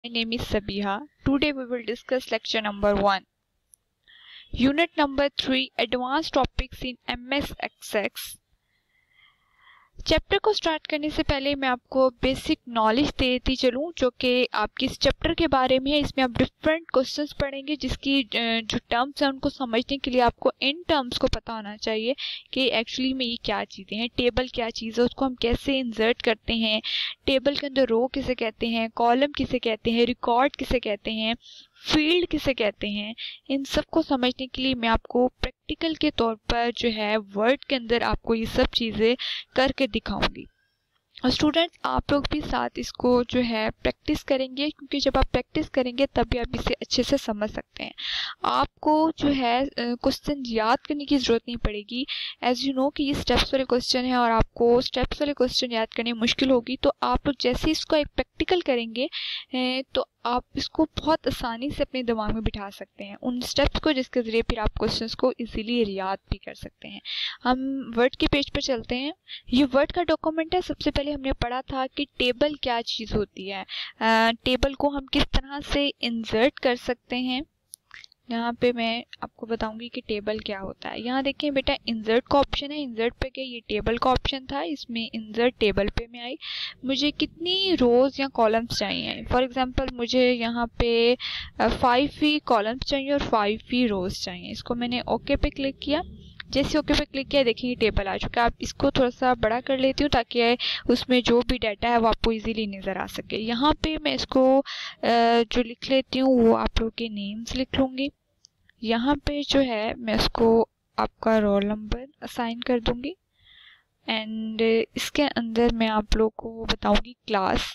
My name is Sabiha. Today we will discuss lecture number 1. Unit number 3, Advanced Topics in MS Access. Chapter को start करने से पहले मैं आपको basic knowledge देती चलूं जो कि आपके इस चैप्टर के बारे में है। इसमें आप डिफरेंट क्वेश्चंस पढ़ेंगे जिसकी जो टर्म्स हैं उनको समझने के लिए आपको इन टर्म्स को पता होना चाहिए कि एक्चुअली में ये क्या चीज़ें हैं, टेबल क्या चीज़ है, उसको हम कैसे इंसर्ट करते हैं, टेबल के अंदर रो किसे कहते हैं, कॉलम किसे कहते हैं, रिकॉर्ड किसे कहते हैं, फील्ड किसे कहते हैं। इन सब को समझने के लिए मैं आपको प्रैक्टिकल के तौर पर जो है वर्ड के अंदर आपको ये सब चीज़ें करके दिखाऊंगी। और स्टूडेंट्स आप लोग भी साथ इसको जो है प्रैक्टिस करेंगे, क्योंकि जब आप प्रैक्टिस करेंगे तभी आप इसे अच्छे से समझ सकते हैं। आपको जो है क्वेश्चन याद करने की ज़रूरत नहीं पड़ेगी। एज यू नो कि ये स्टेप्स वाले क्वेश्चन है और आपको स्टेप्स वाले क्वेश्चन याद करने मुश्किल होगी, तो आप लोग जैसे ही इसको एक प्रैक्टिकल करेंगे तो आप इसको बहुत आसानी से अपने दिमाग में बिठा सकते हैं उन स्टेप्स को, जिसके ज़रिए फिर आप क्वेश्चंस को इजीली याद भी कर सकते हैं। हम वर्ड के पेज पर चलते हैं। ये वर्ड का डॉक्यूमेंट है। सबसे पहले हमने पढ़ा था कि टेबल क्या चीज़ होती है, टेबल को हम किस तरह से इंसर्ट कर सकते हैं। यहाँ पे मैं आपको बताऊंगी कि टेबल क्या होता है। यहाँ देखिए बेटा, इंसर्ट का ऑप्शन है। इंसर्ट पे गए, ये टेबल का ऑप्शन था, इसमें इंसर्ट टेबल पे मैं आई। मुझे कितनी रोज या कॉलम्स चाहिए। फॉर एग्जांपल मुझे यहाँ पे 5 ही कॉलम्स चाहिए और 5 ही रोज चाहिए। इसको मैंने ओके पे क्लिक किया। जैसे ओके पे क्लिक किया, देखिए टेबल आ चुका है। आप इसको थोड़ा सा बड़ा कर लेती हूँ ताकि उसमें जो भी डाटा है वो आपको इजीली नज़र आ सके। यहाँ पे मैं इसको जो लिख लेती हूँ वो आप लोग के नेम्स लिख लूँगी। यहाँ पे जो है मैं इसको आपका रोल नंबर असाइन कर दूंगी एंड इसके अंदर मैं आप लोग को बताऊंगी क्लास।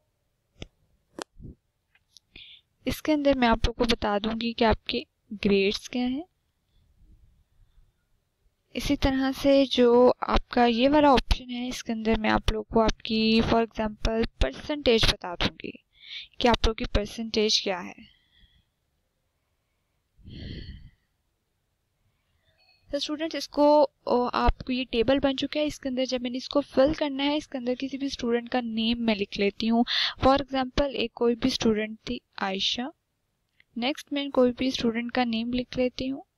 इसके अंदर मैं आप लोग को बता दूंगी कि आपके ग्रेड्स क्या हैं। इसी तरह से जो आपका ये वाला ऑप्शन है, इसके अंदर मैं आप लोग को आपकी फॉर एग्जांपल परसेंटेज बता दूंगी कि आप लोग की परसेंटेज क्या है। तो स्टूडेंट्स इसको आपको ये टेबल बन चुका है। इसके अंदर जब मैंने इसको फिल करना है, इसके अंदर किसी भी स्टूडेंट का नेम मैं लिख लेती हूँ। फॉर एग्जांपल एक कोई भी स्टूडेंट थी आयशा। नेक्स्ट मैं कोई भी स्टूडेंट का नेम लिख लेती हूँ।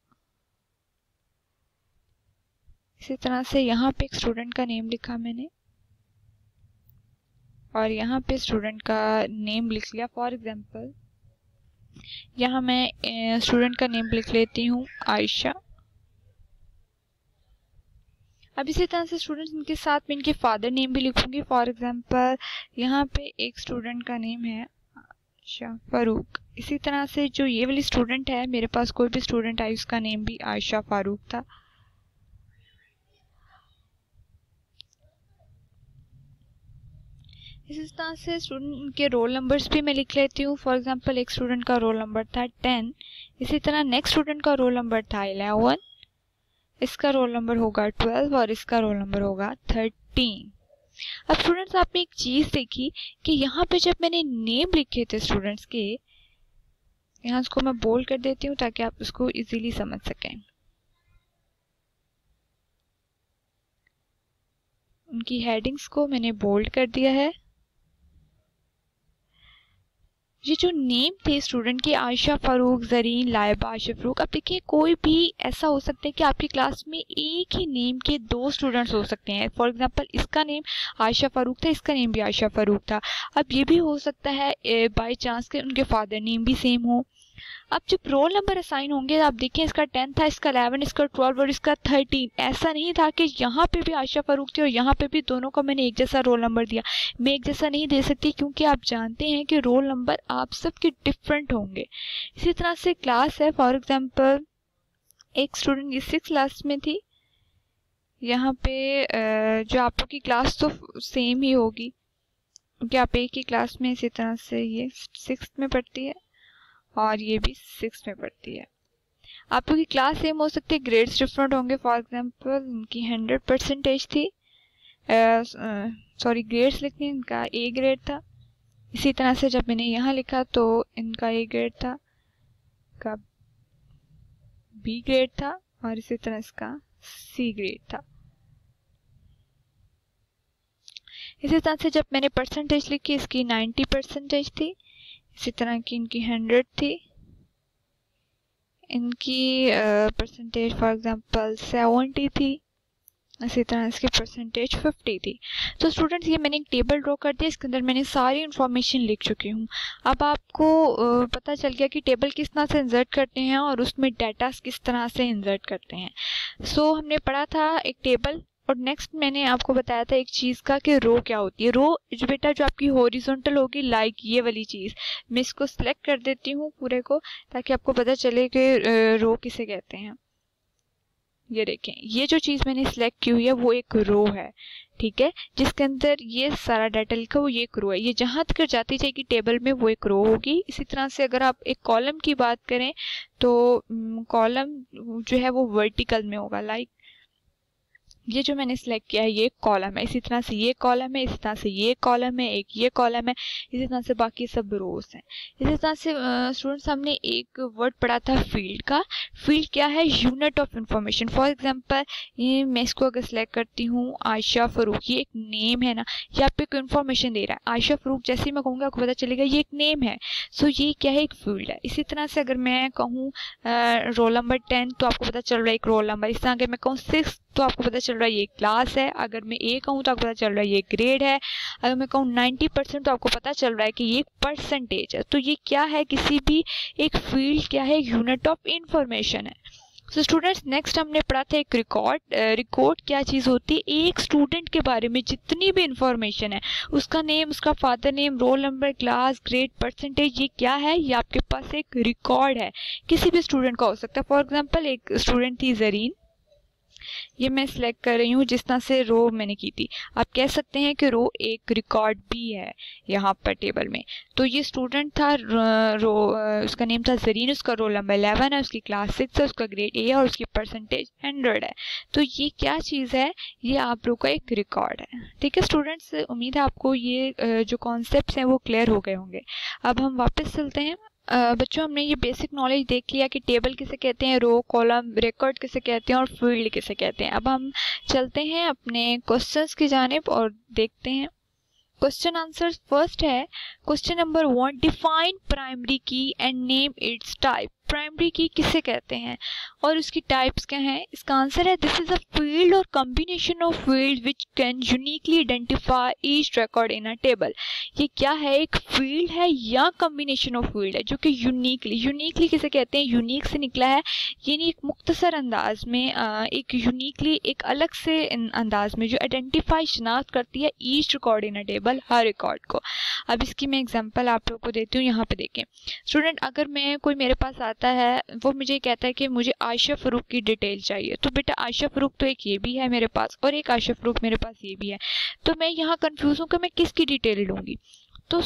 इसी तरह से यहाँ पे एक स्टूडेंट का नेम लिखा मैंने और यहाँ पे स्टूडेंट का नेम लिख लिया। फॉर एग्जांपल यहाँ मैं स्टूडेंट का नेम लिख लेती हूँ आयशा। अब इसी तरह से स्टूडेंट्स इनके साथ में इनके फादर नेम भी लिखूंगी। फॉर एग्जांपल यहाँ पे एक स्टूडेंट का नेम है आयशा फारूक। इसी तरह से जो ये वाली स्टूडेंट है, मेरे पास कोई भी स्टूडेंट आई उसका नेम भी आयशा फारूक था। इसी तरह से स्टूडेंट के रोल नंबर्स भी मैं लिख लेती हूँ। फॉर एग्जांपल एक स्टूडेंट का रोल नंबर था 10। इसी तरह नेक्स्ट स्टूडेंट का रोल नंबर था 11। इसका रोल नंबर होगा 12 और इसका रोल नंबर होगा 13। अब स्टूडेंट्स आपने एक चीज देखी कि यहाँ पे जब मैंने नेम लिखे थे स्टूडेंट्स के, यहाँ इसको मैं बोल्ड कर देती हूँ ताकि आप इसको इजीली समझ सकें। उनकी हेडिंग्स को मैंने बोल्ड कर दिया है। ये जो नेम थे स्टूडेंट के, आयशा फारूक, जरीन, लाइबा, अशफरूक। अब देखिए कोई भी ऐसा हो सकता है कि आपकी क्लास में एक ही नेम के 2 स्टूडेंट्स हो सकते हैं। फॉर एग्जांपल इसका नेम आयशा फारूक था, इसका नेम भी आयशा फारूक था। अब ये भी हो सकता है बाय चांस के उनके फादर नेम भी सेम हो। अब जब रोल नंबर असाइन होंगे, आप देखें इसका 10 था, इसका 11, इसका 12 और इसका 13। ऐसा नहीं था कि यहाँ पे भी आयशा फारूक थी और यहाँ पे भी दोनों को मैंने एक जैसा रोल नंबर दिया। मैं एक जैसा नहीं दे सकती क्योंकि आप जानते हैं कि रोल नंबर आप सबके डिफरेंट होंगे। इसी तरह से क्लास है। फॉर एग्जाम्पल एक स्टूडेंट ये 6 क्लास में थी। यहाँ पे जो आप लोग की क्लास तो सेम ही होगी क्योंकि आप एक ही क्लास में, इसी तरह से ये 6th में पढ़ती है और ये भी 6th में पढ़ती है। आप लोग की क्लास सेम हो सकती है, ग्रेड्स डिफरेंट होंगे। फॉर एग्जांपल इनकी 100% थी, सॉरी ग्रेड्स लिखने, इनका A ग्रेड था। इसी तरह से जब मैंने यहाँ लिखा तो इनका A ग्रेड था, इनका B ग्रेड था और इसी तरह इसका C ग्रेड था। इसी तरह से जब मैंने परसेंटेज लिखी, इसकी 90% थी, इसी तरह की इनकी 100 थी, इनकी परसेंटेज फॉर एग्जांपल 70 थी, इसी तरह इसकी परसेंटेज 50 थी। तो स्टूडेंट्स ये मैंने एक टेबल ड्रॉ कर दिया, इसके अंदर मैंने सारी इन्फॉर्मेशन लिख चुकी हूँ। अब आपको पता चल गया कि टेबल किस तरह से इंसर्ट करते हैं और उसमें डाटा किस तरह से इंसर्ट करते हैं। सो हमने पढ़ा था एक टेबल, और नेक्स्ट मैंने आपको बताया था एक चीज़ का कि रो क्या होती है। रो जो बेटा जो आपकी हॉरिजॉन्टल होगी, लाइक ये वाली चीज़, मैं इसको सिलेक्ट कर देती हूँ पूरे को ताकि आपको पता चले कि रो किसे कहते हैं। ये देखें, ये जो चीज़ मैंने सिलेक्ट की हुई है वो एक रो है, ठीक है, जिसके अंदर ये सारा डाटा लिखा हुआ, ये एक रो है। ये जहाँ तक जाती जाएगी टेबल में वो एक रो होगी। इसी तरह से अगर आप एक कॉलम की बात करें तो कॉलम जो है वो वर्टिकल में होगा। लाइक ये जो मैंने सिलेक्ट किया है ये कॉलम है, इसी तरह से ये कॉलम है, इसी तरह से ये कॉलम है, एक ये कॉलम है, इसी तरह से बाकी सब रोज हैं। इसी तरह से स्टूडेंट्स हमने एक वर्ड पढ़ा था फील्ड का। फील्ड क्या है? Unit of information. For example ये मैं इसको अगर सिलेक्ट करती हूँ आयशा फरूक, ये एक नेम है ना, ये आपको एक इन्फॉर्मेशन दे रहा है। आयशा फरूक जैसे ही मैं कहूँगा आपको पता चलेगा ये एक नेम है। सो ये क्या है? एक फील्ड है। इसी तरह से अगर मैं कहूँ रोल नंबर 10 तो आपको पता चल रहा है एक रोल नंबर। इस तरह अगर मैं कहूँ 6 तो आपको पता चल रहा है ये क्लास है। अगर मैं ए कहूँ तो आपको पता चल रहा है ये ग्रेड है। अगर मैं कहूँ 90% तो आपको पता चल रहा है कि ये परसेंटेज है। तो ये क्या है? किसी भी एक फील्ड क्या है? यूनिट ऑफ इंफॉर्मेशन है। सो स्टूडेंट्स नेक्स्ट हमने पढ़ा था एक रिकॉर्ड। रिकॉर्ड क्या चीज़ होती है? एक स्टूडेंट के बारे में जितनी भी इंफॉर्मेशन है, उसका नेम, उसका father name, roll number, class, grade, percentage, ये क्या है? ये आपके पास एक रिकॉर्ड है। किसी भी स्टूडेंट का हो सकता है। फॉर एग्जाम्पल एक स्टूडेंट थी जरीन, ये मैं सिलेक्ट कर रही हूँ जिस तरह से रो मैंने की थी। आप कह सकते हैं कि रो एक रिकॉर्ड भी है यहाँ पर टेबल में। तो ये स्टूडेंट था उसका नेम था जरीन, उसका रोल नंबर 11 है, उसकी क्लास 6 है, उसका ग्रेड ए है और उसकी परसेंटेज 100 है। तो ये क्या चीज़ है? ये आप लोग का एक रिकॉर्ड है। ठीक है स्टूडेंट्स, उम्मीद है आपको ये जो कॉन्सेप्ट्स हैं वो क्लियर हो गए होंगे। अब हम वापस चलते हैं। बच्चों हमने ये बेसिक नॉलेज देख लिया कि टेबल किसे कहते हैं, रो, कॉलम, रिकॉर्ड किसे कहते हैं और फील्ड किसे कहते हैं। अब हम चलते हैं अपने क्वेश्चंस की जानिब और देखते हैं क्वेश्चन आंसर्स। फर्स्ट है question number 1, define primary key and name its type. Primary key किसे कहते हैं और उसकी टाइप्स क्या हैं? इसका आंसर है दिस इज अ फील्ड और combination of field which can uniquely identify each record in a table. ये क्या है? एक फील्ड है या कॉम्बिनेशन ऑफ फील्ड है जो कि यूनिकली किसे कहते हैं? यूनिक से निकला है, यानी एक मुख्तसर अंदाज में एक यूनिकली एक अलग से अंदाज में जो आइडेंटिफाई शनाख्त करती है each record in a table, हर रिकॉर्ड को। अब इसकी मैं एग्जांपल आप लोगों को देती हूँ। यहाँ पे देखें स्टूडेंट, अगर मैं कोई मेरे पास आता है, वो मुझे कहता है कि मुझे आयशा फरूक की डिटेल चाहिए, तो बेटा आयशा फरूक तो एक ये भी है मेरे पास और एक आयशा फरूक मेरे पास ये भी है, तो मैं यहाँ कंफ्यूज हूँ कि मैं किसकी डिटेल लूँगी। तो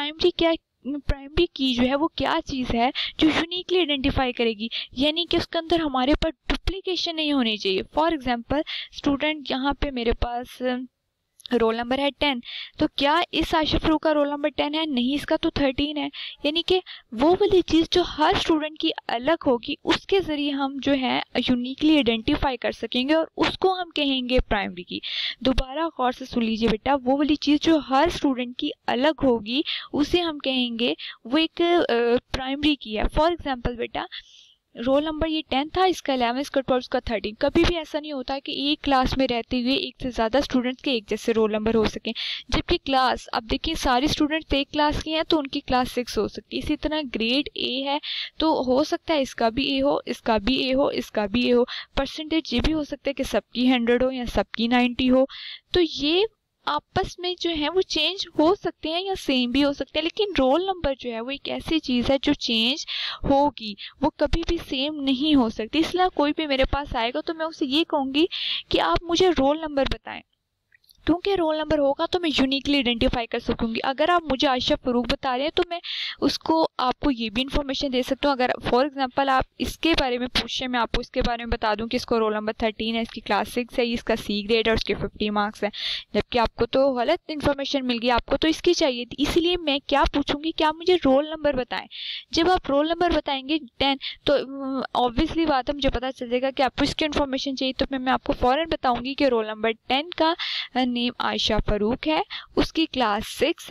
प्राइमरी की जो है वो क्या चीज़ है जो यूनिकली आइडेंटिफाई करेगी, यानी कि उसके अंदर हमारे पास डुप्लीकेशन नहीं होनी चाहिए। फॉर एग्जांपल स्टूडेंट यहाँ पे मेरे पास रोल नंबर है 10, तो क्या इस आयशा फरूक का रोल नंबर 10 है? नहीं, इसका तो 13 है। यानी कि वो वाली चीज़ जो हर स्टूडेंट की अलग होगी उसके ज़रिए हम जो है यूनिकली आइडेंटिफाई कर सकेंगे और उसको हम कहेंगे प्राइमरी की। दोबारा गौर से सुन लीजिए बेटा, वो वाली चीज़ जो हर स्टूडेंट की अलग होगी उसे हम कहेंगे वो एक प्राइमरी की है। फॉर एग्जाम्पल बेटा रोल नंबर ये 10 था, इसका 11, इसका 12, इसका 13। कभी भी ऐसा नहीं होता कि एक क्लास में रहते हुए एक से ज़्यादा स्टूडेंट्स के एक जैसे रोल नंबर हो सकें, जबकि क्लास, अब देखिए सारे स्टूडेंट्स एक क्लास के हैं तो उनकी क्लास 6 हो सकती है। इसी तरह ग्रेड ए है तो हो सकता है इसका भी ए हो, इसका भी ए हो, इसका भी ए हो। परसेंटेज ये भी हो सकता है कि सबकी 100 हो या सबकी 90 हो। तो ये आपस में जो है वो चेंज हो सकते हैं या सेम भी हो सकते हैं, लेकिन रोल नंबर जो है वो एक ऐसी चीज़ है जो चेंज होगी, वो कभी भी सेम नहीं हो सकती। इसलिए कोई भी मेरे पास आएगा तो मैं उसे ये कहूँगी कि आप मुझे रोल नंबर बताएं, क्योंकि रोल नंबर होगा तो मैं यूनिकली आइडेंटिफाई कर सकूंगी। अगर आप मुझे आयशा फरूक बता रहे हैं तो मैं उसको आपको ये भी इंफॉर्मेशन दे सकता हूँ। अगर फॉर एग्जांपल आप इसके बारे में पूछे, मैं आपको इसके बारे में बता दूं कि इसको रोल नंबर 13 है, इसकी क्लास 6 है, इसका सी ग्रेड है और उसके 50 मार्क्स हैं, जबकि आपको तो गलत इन्फॉर्मेशन मिल गई, आपको तो इसकी चाहिए थी। इसलिए मैं क्या पूछूंगी कि आप मुझे रोल नंबर बताएं। जब आप रोल नंबर बताएंगे 10 तो ऑब्वियसली बात है मुझे पता चल जाएगा कि आपको इसकी इन्फॉर्मेशन चाहिए, तो मैं आपको फौरन बताऊंगी कि रोल नंबर 10 का नेम आयशा फरूक है, उसकी क्लास 6 है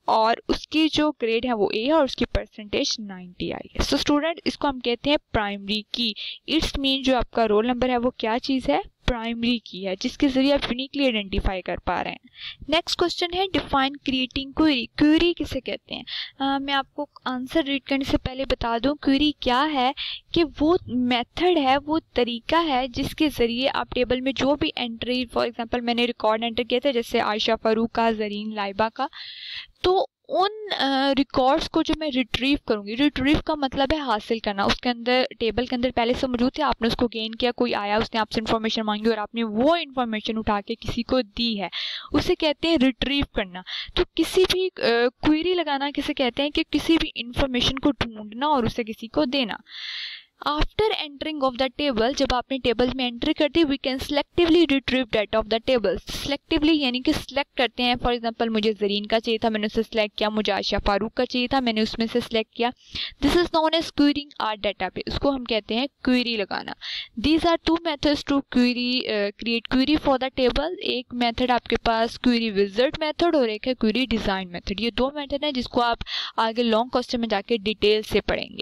और उसकी जो ग्रेड है वो ए है और उसकी परसेंटेज 90 आई है। सो स्टूडेंट, इसको हम कहते हैं प्राइमरी की। इट्स मीन जो आपका रोल नंबर है वो क्या चीज़ है, प्राइमरी की है, जिसके जरिए आप यूनिकली आइडेंटिफाई कर पा रहे हैं। नेक्स्ट क्वेश्चन है डिफाइन क्रिएटिंग क्वेरी। क्वेरी किसे कहते हैं? मैं आपको आंसर रीड करने से पहले बता दूं क्वेरी क्या है, कि वो मेथड है, वो तरीका है जिसके ज़रिए आप टेबल में जो भी एंट्री, फॉर एग्जांपल मैंने रिकॉर्ड एंटर किया था जैसे आयशा फारूक का, जरीन लाइबा का, तो उन रिकॉर्ड्स को जो मैं रिट्रीव करूंगी, रिट्रीव का मतलब है हासिल करना, उसके अंदर टेबल के अंदर पहले से मौजूद थे, आपने उसको गेन किया, कोई आया उसने आपसे इन्फॉर्मेशन मांगी और आपने वो इन्फॉर्मेशन उठा के किसी को दी है, उसे कहते हैं रिट्रीव करना। तो किसी भी क्वेरी लगाना किसे कहते हैं, कि किसी भी इंफॉर्मेशन को ढूंढना और उसे किसी को देना। After entering of the table, जब आपने टेबल में एंट्री कर दी, we can selectively retrieve data of the table. Selectively यानी कि सिलेक्ट करते हैं, फॉर एग्जांपल मुझे जरीन का चाहिए था, मैंने उसे सिलेक्ट किया, मुझे आयशा फारूक का चाहिए था, मैंने उसमें से सिलेक्ट किया। This is known as querying our database, उसको हम कहते हैं क्वेरी लगाना। These are two methods to query create query for the table. एक मेथड आपके पास क्वेरी विजिट मेथड और एक है क्वेरी डिजाइन मेथड। ये दो मेथड है जिसको आप आगे लॉन्ग क्वेश्चन में जाके डिटेल से पढ़ेंगे।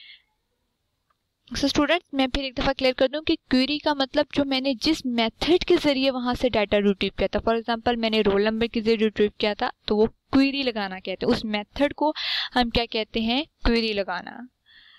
सो स्टूडेंट्स, मैं फिर एक दफ़ा क्लियर कर दूं कि क्वेरी का मतलब जो मैंने जिस मेथड के ज़रिए वहाँ से डाटा रिट्रीव किया था, फॉर एग्जांपल मैंने रोल नंबर के ज़रिए रिट्रीव किया था, तो वो क्वेरी लगाना कहते हैं। उस मेथड को हम क्या कहते हैं, क्वेरी लगाना।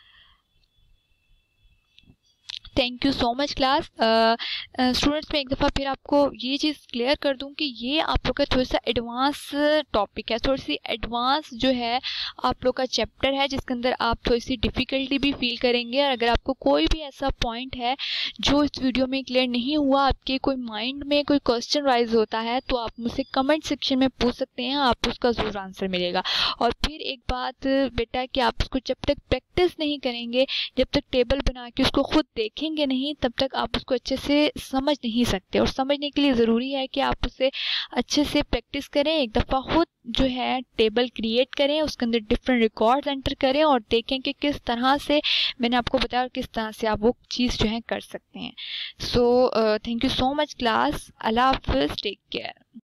Thank you so much class. Students, मैं एक दफ़ा फिर आपको ये चीज़ क्लियर कर दूं कि ये आप लोग का थोड़ा सा एडवांस टॉपिक है, थोड़ी सी एडवांस जो है आप लोग का चैप्टर है, जिसके अंदर आप थोड़ी सी डिफ़िकल्टी भी फील करेंगे। और अगर आपको कोई भी ऐसा पॉइंट है जो इस वीडियो में क्लियर नहीं हुआ, आपके कोई माइंड में कोई क्वेश्चन राइज होता है, तो आप मुझसे कमेंट सेक्शन में पूछ सकते हैं, आपको उसका ज़रूर आंसर मिलेगा। और फिर एक बात बेटा, कि आप उसको जब तक प्रैक्टिस नहीं करेंगे, जब तक टेबल बना के उसको खुद देखेंगे नहीं, तब तक आप उसको अच्छे से समझ नहीं सकते। और समझने के लिए ज़रूरी है कि आप उसे अच्छे से प्रैक्टिस करें, एक दफ़ा खुद जो है टेबल क्रिएट करें, उसके अंदर डिफरेंट रिकॉर्ड्स एंटर करें और देखें कि किस तरह से मैंने आपको बताया किस तरह से आप वो चीज़ जो है कर सकते हैं। So thank you so much class. अल्लाह हाफिज़, टेक केयर।